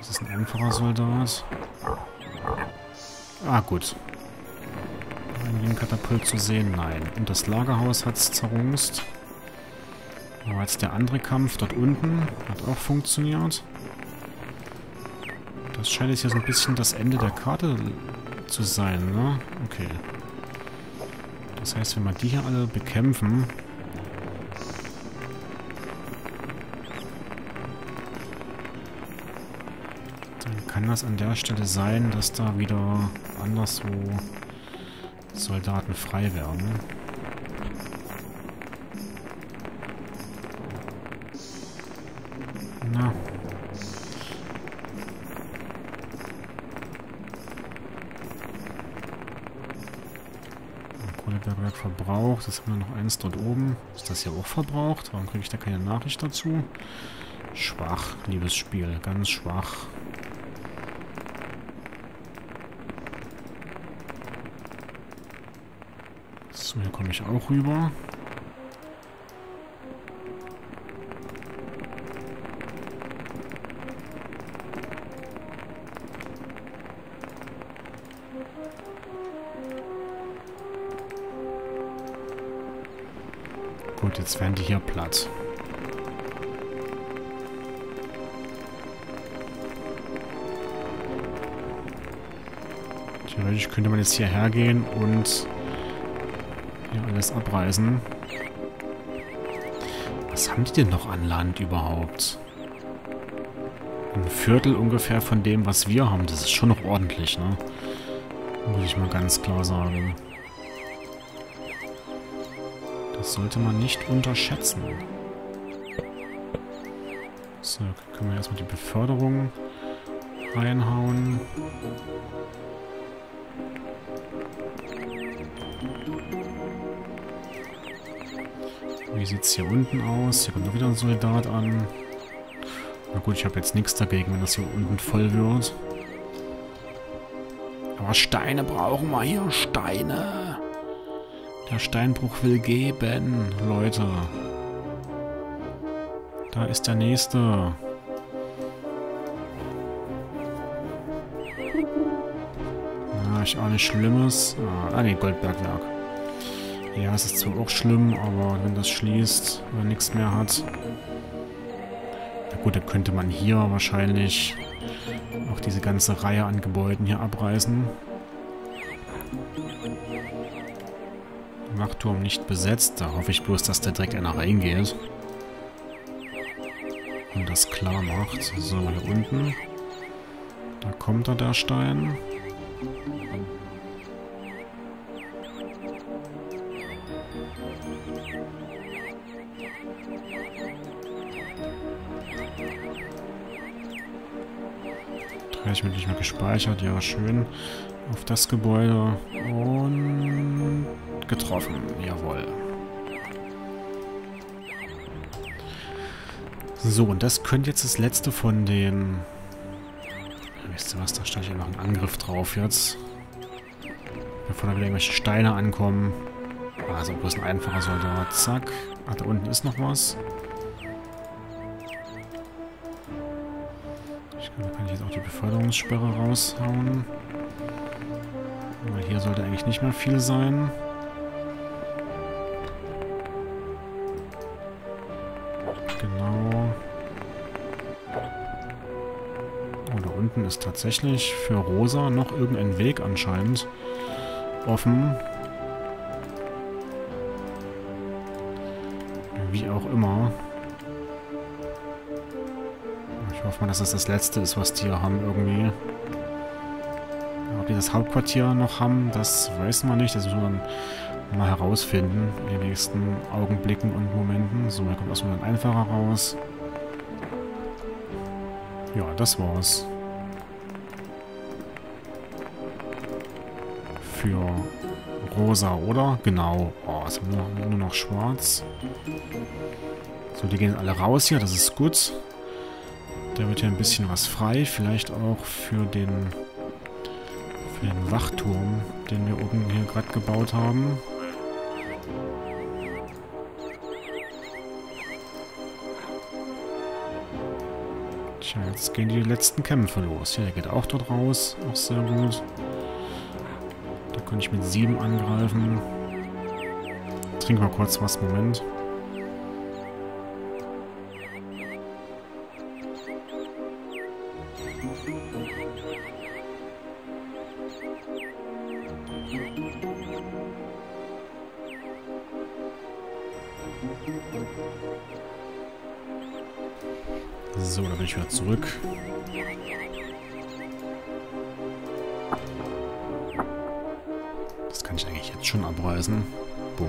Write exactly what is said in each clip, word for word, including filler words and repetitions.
Das ist ein einfacher Soldat. Ah, gut. Irgendwie ein Katapult zu sehen? Nein. Und das Lagerhaus hat es zerrungst. Aber jetzt der andere Kampf dort unten hat auch funktioniert. Das scheint jetzt hier so ein bisschen das Ende der Karte zu sein, ne? Okay. Das heißt, wenn wir die hier alle bekämpfen... dann kann das an der Stelle sein, dass da wieder anderswo Soldaten frei werden. Na. Kohlebergwerk verbraucht. Jetzt haben wir noch eins dort oben. Ist das hier auch verbraucht? Warum kriege ich da keine Nachricht dazu? Schwach, liebes Spiel. Ganz schwach. So, hier komme ich auch rüber. Gut, jetzt werden die hier platt. Theoretisch könnte man jetzt hierher gehen und hier alles abreißen. Was haben die denn noch an Land überhaupt? Ein Viertel ungefähr von dem, was wir haben. Das ist schon noch ordentlich, ne? Muss ich mal ganz klar sagen. Das sollte man nicht unterschätzen. So, können wir erstmal die Beförderung reinhauen. Wie sieht es hier unten aus? Hier kommt noch wieder ein Soldat an. Na gut, ich habe jetzt nichts dagegen, wenn das hier unten voll wird. Aber Steine brauchen wir hier. Steine. Der Steinbruch will geben, Leute. Da ist der nächste. Ja, ist auch nicht Schlimmes. Ah, nee, Goldbergwerk. Ja, es ist zwar auch schlimm, aber wenn das schließt, wenn man nichts mehr hat. Na gut, dann könnte man hier wahrscheinlich auch diese ganze Reihe an Gebäuden hier abreißen. Wachturm nicht besetzt. Da hoffe ich bloß, dass da direkt einer reingeht. Und das klar macht. So, hier unten. Da kommt er, der Stein. dreißig Minuten nicht mehr gespeichert. Ja, schön. Auf das Gebäude. Und... getroffen. Jawohl. So, und das könnte jetzt das letzte von den... Wisst ihr was, da steht ja noch ein Angriff drauf jetzt. Bevor da wieder irgendwelche Steine ankommen. Also bloß ein einfacher Soldat. Zack. Ach, da unten ist noch was. Ich kann, da kann ich jetzt auch die Beförderungssperre raushauen. Aber hier sollte eigentlich nicht mehr viel sein. Genau. Oh, da unten ist tatsächlich für Rosa noch irgendein Weg anscheinend offen. Wie auch immer. Ich hoffe mal, dass das das letzte ist, was die hier haben irgendwie. Ob die das Hauptquartier noch haben, das weiß man nicht. Das müssen wir dann mal herausfinden in den nächsten Augenblicken und Momenten. So, hier kommt erstmal ein einfacher raus. Ja, das war's. Für Rosa, oder? Genau. Oh, es ist nur, nur noch schwarz. So, die gehen alle raus hier. Das ist gut. Da wird ja ein bisschen was frei. Vielleicht auch für den, für den Wachturm, den wir oben hier gerade gebaut haben. Tja, jetzt gehen die letzten Kämpfe los. Ja, der geht auch dort raus. Auch sehr gut. Da kann ich mit sieben angreifen. Trink mal kurz was. Moment. So, da bin ich wieder zurück. Das kann ich eigentlich jetzt schon abreißen. Bumm.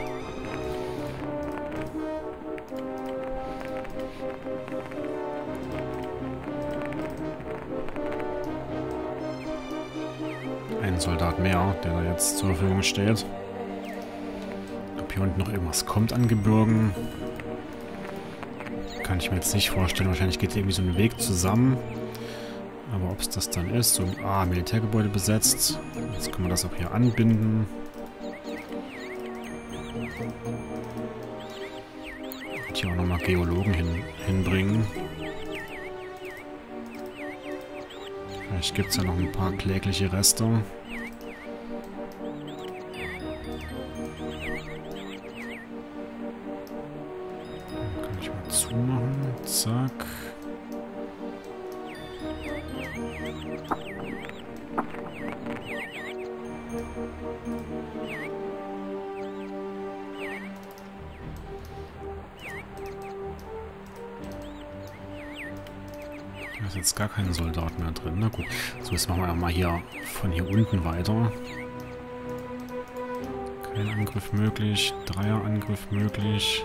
Ein Soldat mehr, der da jetzt zur Verfügung steht. Ob hier unten noch irgendwas kommt an Gebirgen, kann ich mir jetzt nicht vorstellen. Wahrscheinlich geht irgendwie so ein Weg zusammen. Aber ob es das dann ist, so ein ah, Militärgebäude besetzt. Jetzt können wir das auch hier anbinden. Und hier auch nochmal Geologen hin, hinbringen. Vielleicht gibt es ja noch ein paar klägliche Reste. Kann ich mal zumachen. Zack. Da ist jetzt gar kein Soldat mehr drin. Na gut. So, jetzt machen wir mal hier von hier unten weiter. Kein Angriff möglich. Dreierangriff möglich.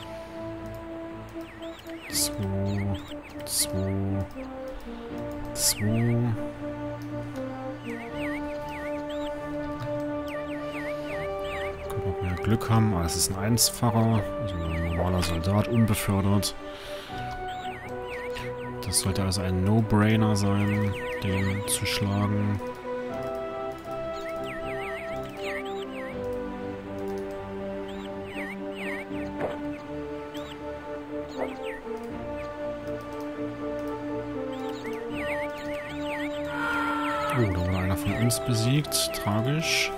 Zwei. Zwei. Zwei. Können wir auch mehr Glück haben. Aber es ist ein Einfacher. Also ein normaler Soldat, unbefördert. Das sollte also ein No-Brainer sein, den zu schlagen. Oh, da wurde einer von uns besiegt. Tragisch.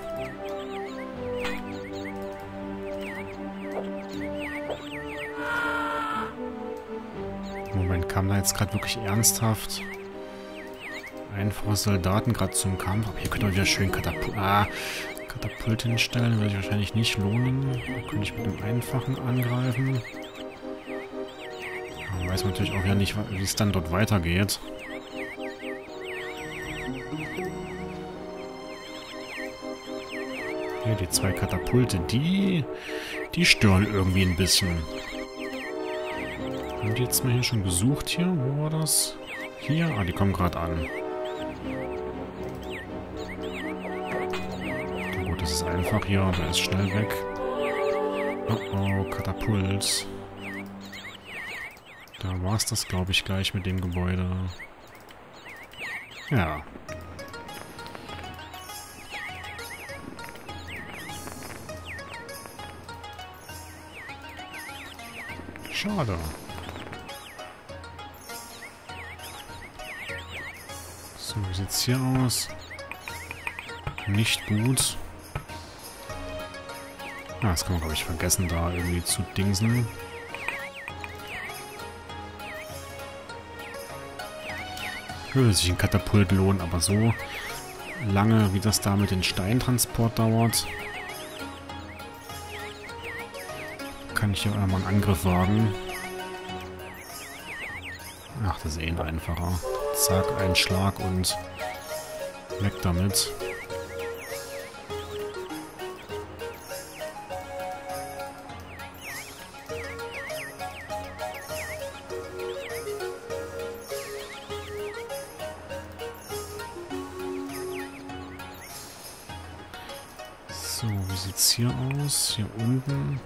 Moment, kam da jetzt gerade wirklich ernsthaft einfache Soldaten gerade zum Kampf? Aber hier könnte man wieder schön Katapult, ah, Katapult hinstellen. Würde sich wahrscheinlich nicht lohnen. Da könnte ich mit dem einfachen angreifen. Aber weiß man natürlich auch ja nicht, wie es dann dort weitergeht. Hier, die zwei Katapulte, die, die stören irgendwie ein bisschen. Haben die jetzt mal hier schon besucht hier? Wo war das? Hier? Ah, die kommen gerade an. Na gut, das ist einfach hier. Der ist schnell weg. Oh oh, Katapult. Da war es das, glaube ich, gleich mit dem Gebäude. Ja. Schade. So, wie sieht's hier aus? Nicht gut. Ah, das kann man, glaube ich, vergessen, da irgendwie zu dingsen. Würde sich ein Katapult lohnen, aber so lange, wie das da mit dem Steintransport dauert, kann ich hier einmal einen Angriff wagen. Ach, das ist eh ein einfacher. Zack, ein Schlag und weg damit. So, wie sieht's hier aus? Hier unten.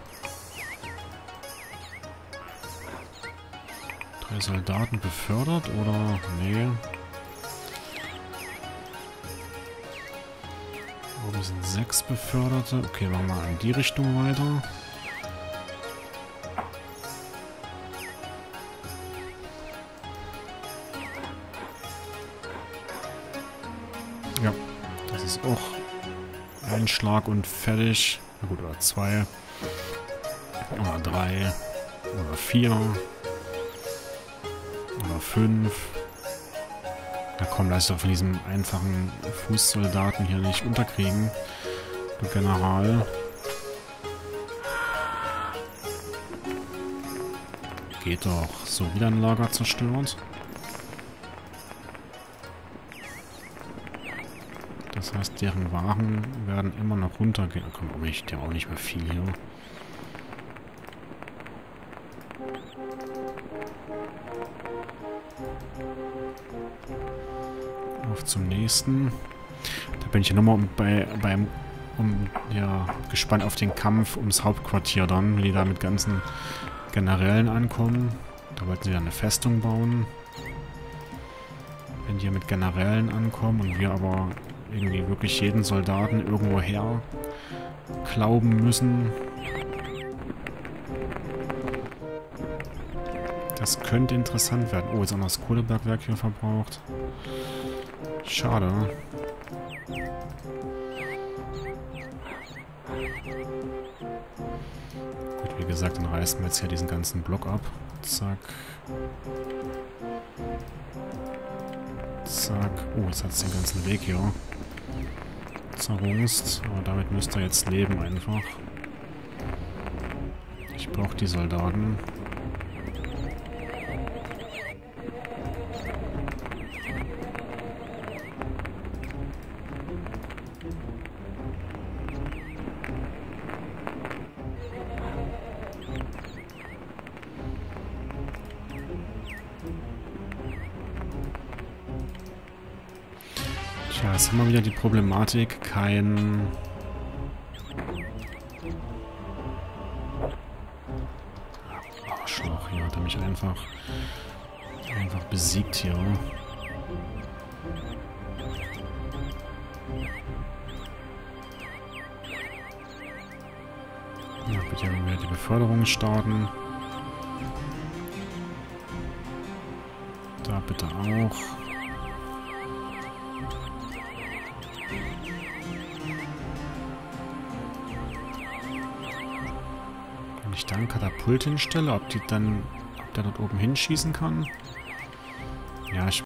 Drei Soldaten befördert oder? Nee. Oben sind sechs Beförderte. Okay, machen wir mal in die Richtung weiter. Ja, das ist auch ein Schlag und fertig. Na gut, oder zwei. Oder drei. Oder vier. Oder fünf. Na komm, lass dich doch von diesem einfachen Fußsoldaten hier nicht unterkriegen. Du General. Geht doch. So, wieder ein Lager zerstört. Das heißt, deren Waren werden immer noch runtergehen. Komm, aber ich der auch nicht mehr viel hier. Auf zum nächsten. Da bin ich ja nochmal bei, beim, um, ja, gespannt auf den Kampf ums Hauptquartier dann, wenn die da mit ganzen Generälen ankommen. Da wollten sie ja eine Festung bauen. Wenn die mit Generälen ankommen und wir aber irgendwie wirklich jeden Soldaten irgendwo her glauben müssen. Das könnte interessant werden. Oh, jetzt auch noch das Kohlebergwerk hier verbraucht. Schade. Gut, wie gesagt, dann reißen wir jetzt hier diesen ganzen Block ab. Zack. Zack. Oh, jetzt hat es den ganzen Weg hier zerrungst. Aber damit müsst ihr jetzt leben einfach. Ich brauche die Soldaten. Tja, jetzt haben wir wieder die Problematik, kein... Arschloch, hier hat er mich einfach, einfach besiegt hier. Ja, bitte wieder die Beförderung starten. Da bitte auch. Wenn ich da einen Katapult hinstelle, ob die dann, ob der dort oben hinschießen kann? Ja, ich